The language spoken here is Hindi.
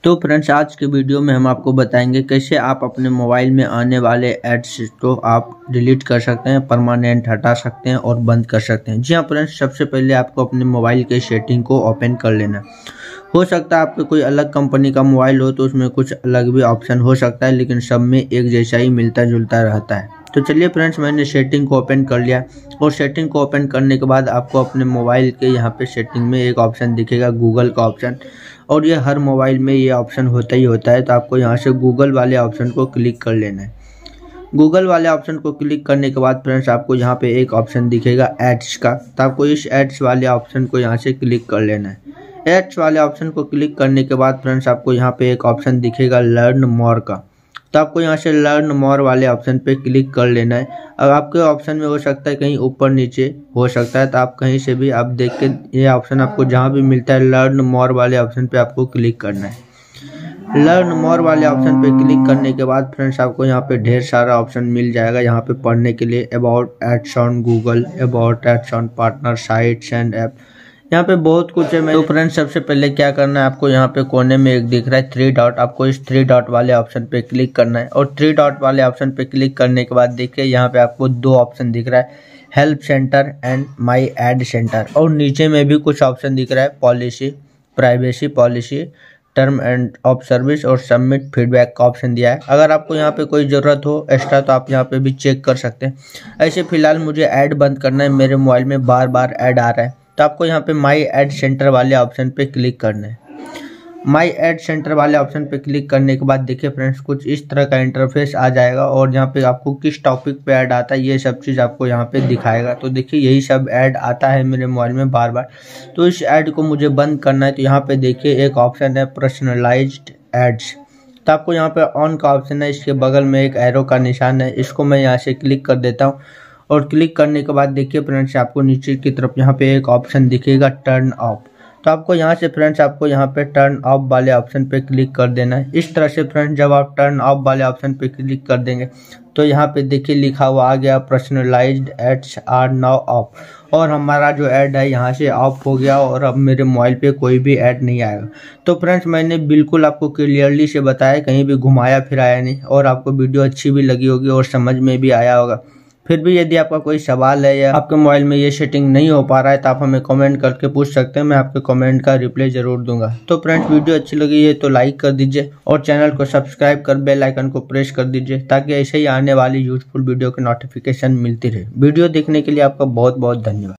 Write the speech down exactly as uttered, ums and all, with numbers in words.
तो फ्रेंड्स, आज के वीडियो में हम आपको बताएंगे कैसे आप अपने मोबाइल में आने वाले एड्स को आप डिलीट कर सकते हैं, परमानेंट हटा सकते हैं और बंद कर सकते हैं। जी हाँ फ्रेंड्स, सबसे पहले आपको अपने मोबाइल के सेटिंग को ओपन कर लेना है। हो सकता है आपके कोई अलग कंपनी का मोबाइल हो तो उसमें कुछ अलग भी ऑप्शन हो सकता है, लेकिन सब में एक जैसा ही मिलता जुलता रहता है। तो चलिए फ्रेंड्स, मैंने सेटिंग को ओपन कर लिया और सेटिंग को ओपन करने के बाद आपको अपने मोबाइल के यहाँ पे सेटिंग में एक ऑप्शन दिखेगा, गूगल का ऑप्शन। और ये हर मोबाइल में ये ऑप्शन होता ही होता है। तो आपको यहाँ से गूगल वाले ऑप्शन को क्लिक कर लेना है। गूगल वाले ऑप्शन को क्लिक करने के बाद फ्रेंड्स आपको यहाँ पे एक ऑप्शन दिखेगा एड्स का। तो आपको इस एड्स वाले ऑप्शन को यहाँ से क्लिक कर लेना है। एड्स वाले ऑप्शन को क्लिक करने के बाद फ्रेंड्स आपको यहाँ पे एक ऑप्शन दिखेगा लर्न मोर का। तो आपको यहाँ से लर्न मोर वाले ऑप्शन पे क्लिक कर लेना है। अब आपके ऑप्शन में हो सकता है कहीं ऊपर नीचे हो सकता है, तो आप कहीं से भी आप देख के ये ऑप्शन आपको जहाँ भी मिलता है लर्न मोर वाले ऑप्शन पे आपको क्लिक करना है। लर्न मोर वाले ऑप्शन पे क्लिक करने के बाद फ्रेंड्स आपको यहाँ पे ढेर सारा ऑप्शन मिल जाएगा यहाँ पे पढ़ने के लिए। About ads on Google, about ads on partner sites and app, यहाँ पे बहुत कुछ है। तो फ्रेंड्स, सबसे पहले क्या करना है, आपको यहाँ पे कोने में एक दिख रहा है थ्री डॉट। आपको इस थ्री डॉट वाले ऑप्शन पे क्लिक करना है और थ्री डॉट वाले ऑप्शन पे क्लिक करने के बाद देखिए यहाँ पे आपको दो ऑप्शन दिख रहा है, help centre and my ad centre. और नीचे में भी कुछ ऑप्शन दिख रहा है, policy, privacy policy, term and of service और सबमिट फीडबैक का ऑप्शन दिया है। अगर आपको यहाँ पे कोई ज़रूरत हो एक्स्ट्रा तो आप यहाँ पे भी चेक कर सकते हैं। ऐसे फिलहाल मुझे ऐड बंद करना है, मेरे मोबाइल में बार बार ऐड आ रहा है। तो आपको यहाँ पे माई एड सेंटर वाले ऑप्शन पे क्लिक करना है। माई एड सेंटर वाले ऑप्शन पे क्लिक करने के बाद देखिए फ्रेंड्स कुछ इस तरह का इंटरफेस आ जाएगा और यहाँ पे आपको किस टॉपिक पे ऐड आता है ये सब चीज़ आपको यहाँ पे दिखाएगा। तो देखिए यही सब ऐड आता है मेरे मोबाइल में बार बार। तो इस ऐड को मुझे बंद करना है। तो यहाँ पे देखिए एक ऑप्शन है पर्सनलाइज्ड एड्स। तो आपको यहाँ पे ऑन का ऑप्शन है, इसके बगल में एक एरो का निशान है, इसको मैं यहाँ से क्लिक कर देता हूँ। और क्लिक करने के बाद देखिए फ्रेंड्स आपको नीचे की तरफ यहाँ पे एक ऑप्शन दिखेगा टर्न ऑफ। तो आपको यहाँ से फ्रेंड्स आपको यहाँ पे टर्न ऑफ वाले ऑप्शन पे क्लिक कर देना है। इस तरह से फ्रेंड्स जब आप टर्न ऑफ वाले ऑप्शन पे क्लिक कर देंगे तो यहाँ पे देखिए लिखा हुआ आ गया personalised ads are now off. और हमारा जो ऐड है यहाँ से ऑफ हो गया और अब मेरे मोबाइल पे कोई भी ऐड नहीं आएगा। तो फ्रेंड्स मैंने बिल्कुल आपको क्लियरली से बताया, कहीं भी घुमाया फिराया नहीं, और आपको वीडियो अच्छी भी लगी होगी और समझ में भी आया होगा। फिर भी यदि आपका कोई सवाल है या आपके मोबाइल में ये सेटिंग नहीं हो पा रहा है तो आप हमें कमेंट करके पूछ सकते हैं, मैं आपके कमेंट का रिप्लाई जरूर दूंगा। तो फ्रेंड्स, वीडियो अच्छी लगी है तो लाइक कर दीजिए और चैनल को सब्सक्राइब कर बेल आइकन को प्रेस कर दीजिए ताकि ऐसे ही आने वाली यूजफुल वीडियो की नोटिफिकेशन मिलती रहे। वीडियो देखने के लिए आपका बहुत बहुत धन्यवाद।